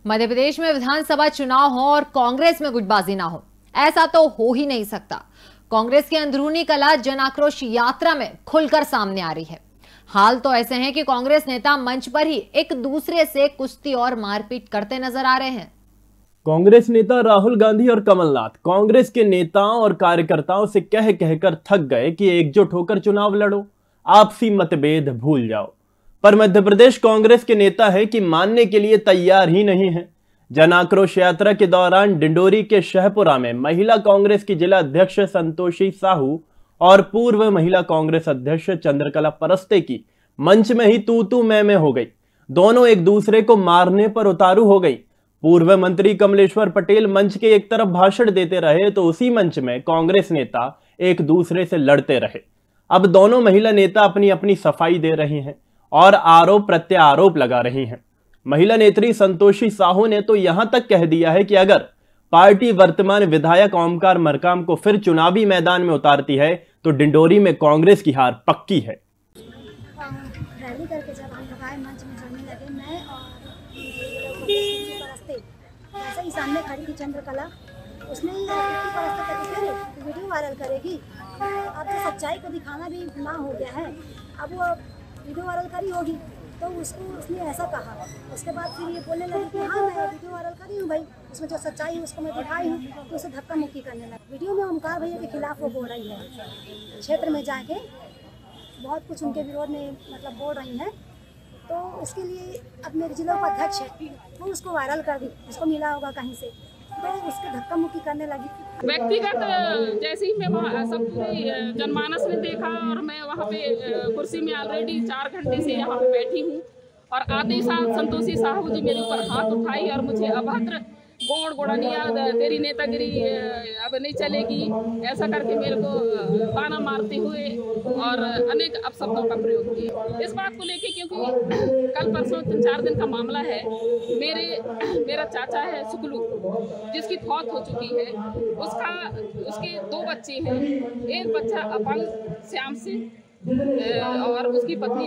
मध्य प्रदेश में विधानसभा चुनाव हो और कांग्रेस में गुटबाजी ना हो, ऐसा तो हो ही नहीं सकता। कांग्रेस की अंदरूनी कला जन आक्रोश यात्रा में खुलकर सामने आ रही है। हाल तो ऐसे हैं कि कांग्रेस नेता मंच पर ही एक दूसरे से कुश्ती और मारपीट करते नजर आ रहे हैं। कांग्रेस नेता राहुल गांधी और कमलनाथ कांग्रेस के नेताओं और कार्यकर्ताओं से कह कहकर थक गए कि एकजुट होकर चुनाव लड़ो, आपसी मतभेद भूल जाओ। पर मध्य प्रदेश कांग्रेस के नेता है कि मानने के लिए तैयार ही नहीं है। जन आक्रोश यात्रा के दौरान डिंडोरी के शहपुरा में महिला कांग्रेस की जिला अध्यक्ष संतोषी साहू और पूर्व महिला कांग्रेस अध्यक्ष चंद्रकला परस्ते की मंच में ही तू मैं हो गई। दोनों एक दूसरे को मारने पर उतारू हो गई। पूर्व मंत्री कमलेश्वर पटेल मंच के एक तरफ भाषण देते रहे तो उसी मंच में कांग्रेस नेता एक दूसरे से लड़ते रहे। अब दोनों महिला नेता अपनी अपनी सफाई दे रही हैं और आरोप प्रत्यारोप लगा रही हैं। महिला नेत्री संतोषी साहू ने तो यहां तक कह दिया है कि अगर पार्टी वर्तमान विधायक ओमकार मरकाम को फिर चुनावी मैदान में उतारती है तो डिंडोरी में कांग्रेस की हार पक्की है। रैली करके जब हम लोग आए मंच में जाने लगे, मैं और परस्ते ऐसे ही सामने खड़ी थी चंद्रकला, उसने परस्ते वीडियो वायरल करेगी। अब तो सच्चाई को दिखाना भी ना हो गया है, अब वो वीडियो वायरल करी होगी तो उसने ऐसा कहा। उसके बाद फिर ये बोलने लगी कि हाँ मैं वीडियो वायरल करी हूँ भाई, उसमें जो सच्चाई है उसको मैं दिखाई हूँ, तो उसे धक्का मुक्की करने लगी। वीडियो में ओमकार भैया के खिलाफ वो बोल रही है, क्षेत्र में जाके बहुत कुछ उनके विरोध में मतलब बोल रही हैं। तो उसके लिए अब मेरे जिला उपाध्यक्ष है वो उसको वायरल कर दी, उसको मिला होगा कहीं से, तो उसके धक्का मुक्की करने लगी। व्यक्तिगत जैसे ही मैं वहाँ सब पूरी जनमानस ने देखा और मैं वहाँ पे कुर्सी में ऑलरेडी 4 घंटे से यहाँ पे बैठी हूँ और आते ही साथ संतोषी साहू जी मेरे ऊपर हाथ उठाई और मुझे अभद्र गोड़ गोड़निया तेरी नेतागिरी अब नहीं चलेगी ऐसा करके मेरे को ताना मारते हुए और अनेक अपशब्दों का प्रयोग किया। इस बात को लेके क्योंकि कल परसों 3-4 दिन का मामला है, मेरा चाचा है सुकलू जिसकी मौत हो चुकी है, उसके 2 बच्चे हैं, एक बच्चा अपंग श्याम सिंह और उसकी पत्नी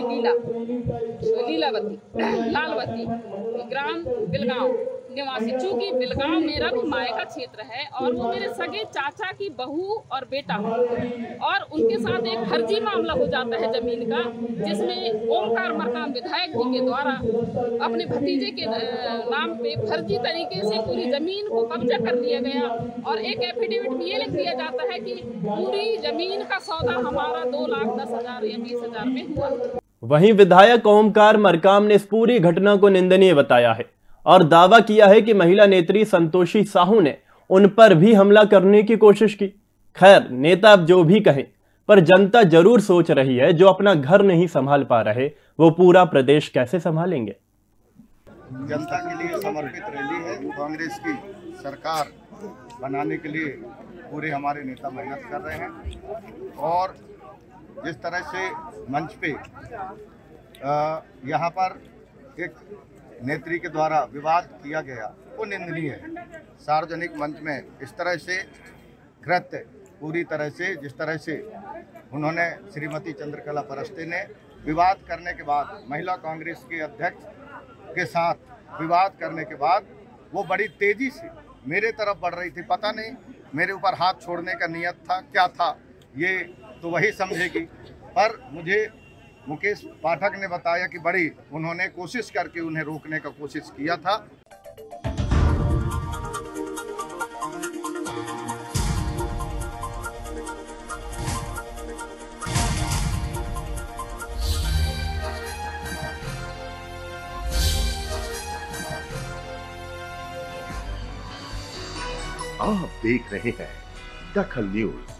लालवती ग्राम बिलगांव निवासी। चूंकि बिलगांव मेरा भी मायका क्षेत्र है और वो मेरे सगे चाचा की बहू और बेटा है और उनके साथ एक फर्जी मामला हो जाता है जमीन का, जिसमें ओमकार मरकाम विधायक जी के द्वारा अपने भतीजे के नाम पे फर्जी तरीके से पूरी जमीन को कब्जा कर लिया गया और एक एफिडेविट भी ये लिख दिया जाता है कि पूरी जमीन का सौदा हमारा 2,10,000 या 20,000 में हुआ। वहीं विधायक ओमकार मरकाम ने इस पूरी घटना को निंदनीय बताया है और दावा किया है कि महिला नेत्री संतोषी साहू ने उन पर भी हमला करने की कोशिश की। खैर, नेता अब जो भी कहे, पर जनता जरूर सोच रही है जो अपना घर नहीं संभाल पा रहे वो पूरा प्रदेश कैसे संभालेंगे। जनता के लिए समर्पित रैली है। कांग्रेस की सरकार बनाने के लिए पूरे हमारे नेता मेहनत कर रहे हैं और जिस तरह से मंच पे यहाँ पर एक नेत्री के द्वारा विवाद किया गया वो निंदनीय है। सार्वजनिक मंच में इस तरह से कृत्य पूरी तरह से जिस तरह से उन्होंने श्रीमती चंद्रकला परस्ते ने विवाद करने के बाद महिला कांग्रेस के अध्यक्ष के साथ विवाद करने के बाद वो बड़ी तेजी से मेरे तरफ बढ़ रही थी। पता नहीं मेरे ऊपर हाथ छोड़ने का नियत था क्या था, ये तो वही समझेगी, पर मुझे मुकेश पाठक ने बताया कि बड़ी उन्होंने कोशिश करके उन्हें रोकने का कोशिश किया था। आप देख रहे हैं दखल न्यूज।